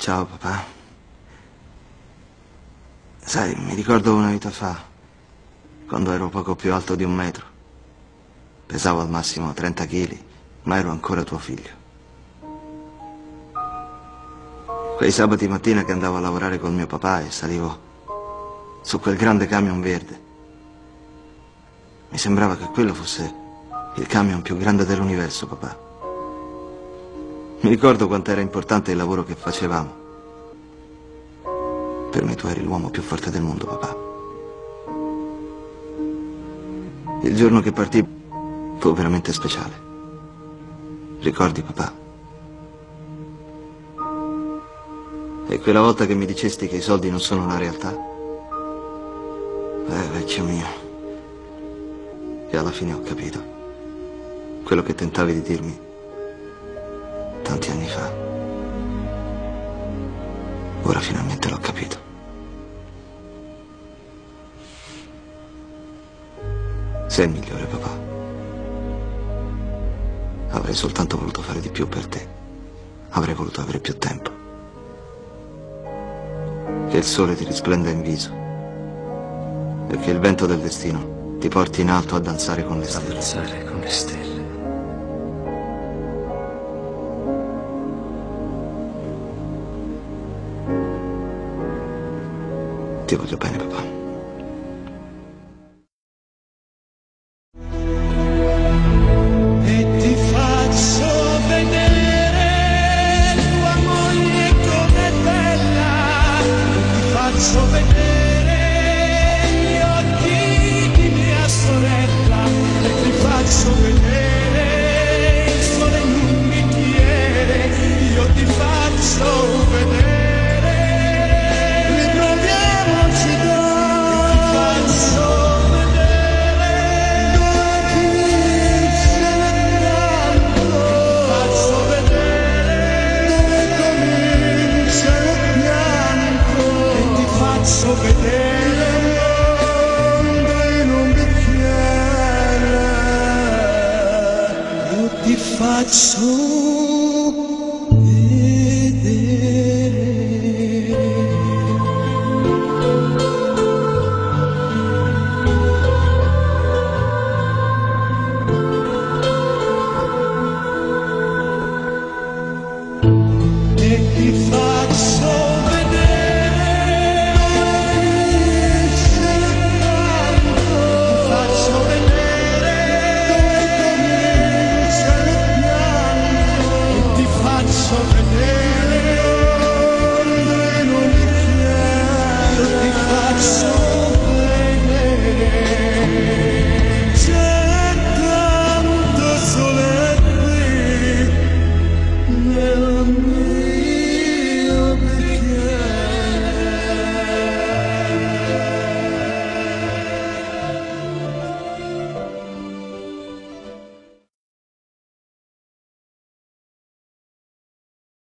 Ciao papà. Sai, mi ricordo una vita fa, quando ero poco più alto di 1 metro. Pesavo al massimo 30 kg, ma ero ancora tuo figlio. Quei sabati mattina che andavo a lavorare col mio papà e salivo su quel grande camion verde. Mi sembrava che quello fosse il camion più grande dell'universo, papà. Mi ricordo quanto era importante il lavoro che facevamo. Per me tu eri l'uomo più forte del mondo, papà. Il giorno che partì fu veramente speciale. Ricordi, papà? E quella volta che mi dicesti che i soldi non sono una realtà? Vecchio mio. E alla fine ho capito. Quello che tentavi di dirmi tanti anni fa. Ora finalmente l'ho capito. Sei il migliore, papà. Avrei soltanto voluto fare di più per te. Avrei voluto avere più tempo. Che il sole ti risplenda in viso. E che il vento del destino ti porti in alto a danzare con le stelle. A danzare con le stelle. Ti voglio bene, papà. E ti faccio vedere tua moglie com'è bella. Ti faccio vedere gli occhi di mia sorella. E ti faccio vedere il sole in un bicchiere. Io ti faccio vedere. Faccio vedere in un bicchiere, io ti faccio vedere. E ti faccio